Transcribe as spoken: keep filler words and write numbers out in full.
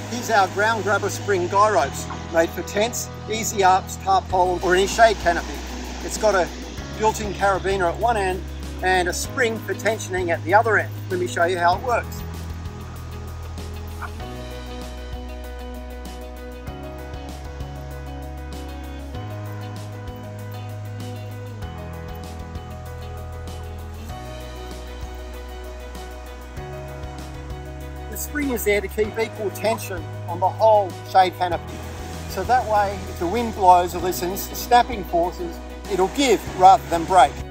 Here's our GroundGrabba Spring Guy Ropes, made for tents, easy arcs, tarpaulin or any shade canopy. It's got a built-in carabiner at one end and a spring for tensioning at the other end. Let me show you how it works. The spring is there to keep equal tension on the whole shade canopy. So that way, if the wind blows or listens to snapping forces, it'll give rather than break.